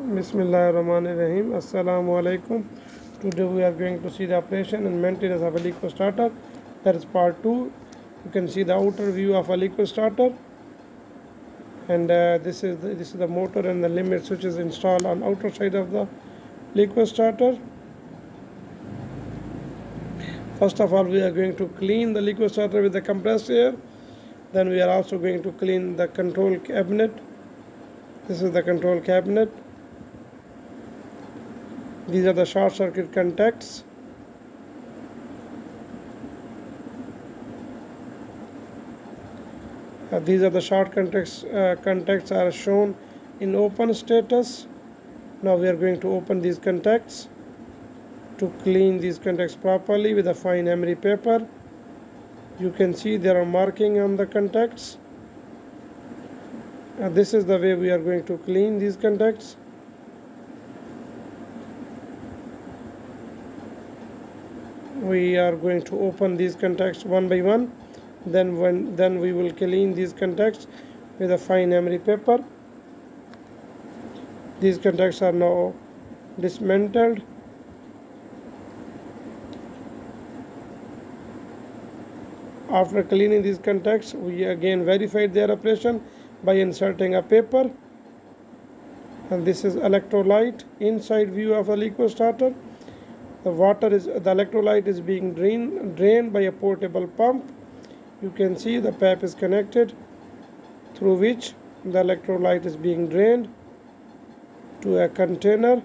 Bismillahirrahmanirrahim. Assalamu alaikum. Today we are going to see the operation and maintenance of a liquid starter. That is part 2. You can see the outer view of a liquid starter, and this is the motor and the limit switches installed on outer side of the liquid starter. First of all, we are going to clean the liquid starter with the compressed air. Then we are also going to clean the control cabinet. This is the control cabinet. These are the short circuit contacts. These are the short contacts. Contacts are shown in open status. Now we are going to open these contacts to clean these contacts properly with a fine emery paper. You can see there are marking on the contacts. This is the way we are going to clean these contacts. We are going to open these contacts one by one. Then we will clean these contacts with a fine emery paper. These contacts are now dismantled. After cleaning these contacts, we again verified their operation by inserting a paper. And this is electrolyte inside view of a liquid starter. The electrolyte is being drained by a portable pump. You can see the pipe is connected through which the electrolyte is being drained to a container.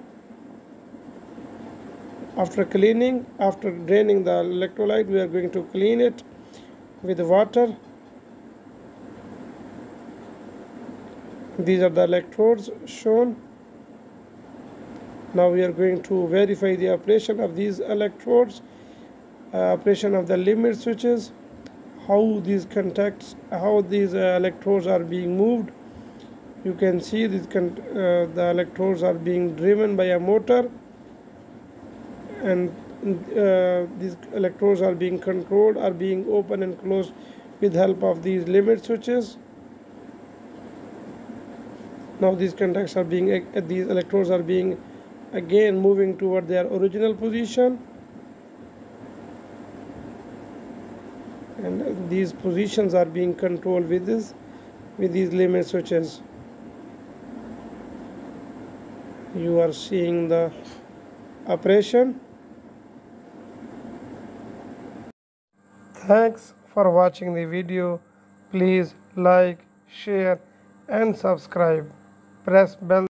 After draining the electrolyte, we are going to clean it with water. These are the electrodes shown. Now we are going to verify the operation of these electrodes, operation of the limit switches, how these electrodes are being moved. You can see the electrodes are being driven by a motor, and these electrodes are being controlled, are being opened and closed with help of these limit switches. Now these electrodes are being again moving toward their original position, and these positions are being controlled with these limit switches. You are seeing the operation. Thanks for watching the video. Please like, share and subscribe. Press bell